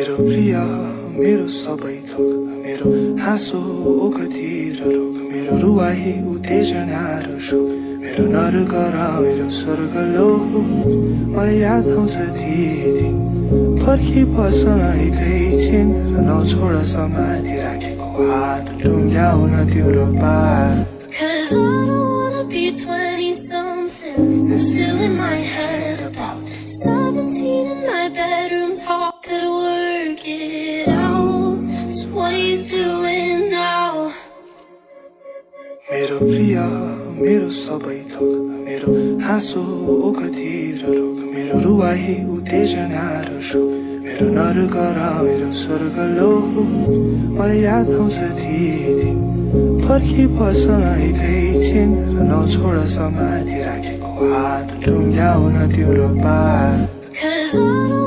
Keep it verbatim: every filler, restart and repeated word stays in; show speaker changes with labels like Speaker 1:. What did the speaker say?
Speaker 1: Mero Priya, Mero Sabai Thok, Mero हाँसो ओखतिर रोक, मेरो रुवाही उत्तेजना र शोक, मेरो नरक र मेरो स्वर्ग लो, मलाई याद आउँछ ती दिन, फर्की बस्न एकैछिन र नछोड समाधि राखेको हात टुङ्ग्याउन तिम्रो पार.
Speaker 2: Cause I don't wanna be twenty something, it's still in my head about seventeen in my bedroom talk, could work it out. So what you doing now?
Speaker 1: Mero Priya, Mero Sabai Thok, Mero हाँसो ओखतिर रोक, मेरो रुवाही उत्तेजना र शोक, मेरो नरक र मेरो स्वर्ग लो, मलाई याद आउँछ ती दिन, फर्की बस्न एकैछिन र नछोड समाधि राखेको हात टुङ्ग्याउन तिम्रो पार.
Speaker 2: Cause I don't